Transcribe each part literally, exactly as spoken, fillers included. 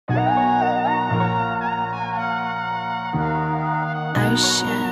Ocean.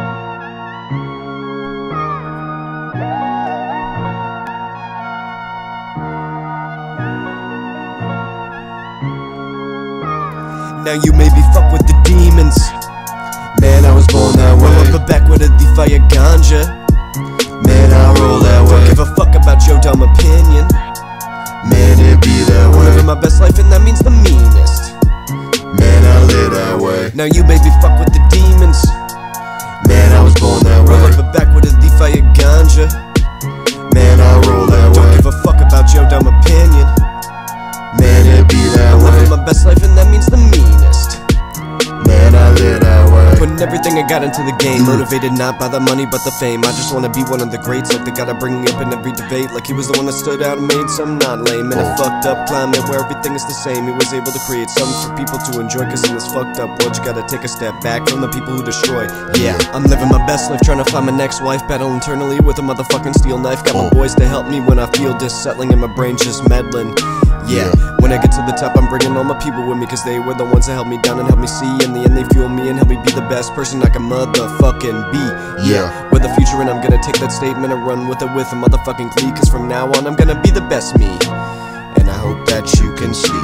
Now you maybe fuck with the demons. Man, I was born that way. Roll up a back with a the fire ganja. Man, I roll that way. Don't give a fuck about your dumb opinion. Man, it be that way. I'm living my best life and that means the meanest. Man, I live that way. Now you maybe fuck with the demons. Man, I was born that way. Roll up a back with a the fire ganja. Man, I roll that way. Don't give a fuck about your dumb opinion. Man, it be that way. I'm living my best life and that means the meanest. Man, I live that way. Putting everything I got into the game. Motivated not by the money but the fame. I just wanna be one of the greats. Like they gotta bring me up in every debate. Like he was the one that stood out and made some not lame. In a fucked up climate where everything is the same, he was able to create something for people to enjoy. Cause in this fucked up world you gotta take a step back from the people who destroy. Yeah, I'm living my best life, trying to find my next wife. Battle internally with a motherfucking steel knife. Got my boys to help me when I feel dissettling and my brain's just meddling. Yeah, when I get to the top I'm bringing all my people with me. Cause they were the ones that held me down and helped me see. In the end they fuel me and help me be the best person I can motherfucking be. Yeah, with the future and I'm gonna take that statement and run with it with a motherfucking glee. Cause from now on I'm gonna be the best me. And I hope that you can see.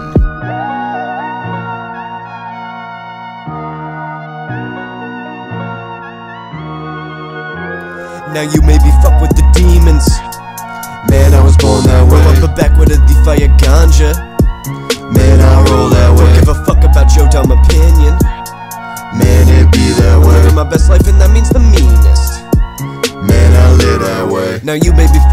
Now you maybe fuck with the demons. Man, I was born that way. Roll up a back with a the fire ganja. Man, I roll that way. Don't give a fuck about your dumb opinion. Man, it be that way. I'm living my best life and that means the meanest. Man, I live that way. Now you may be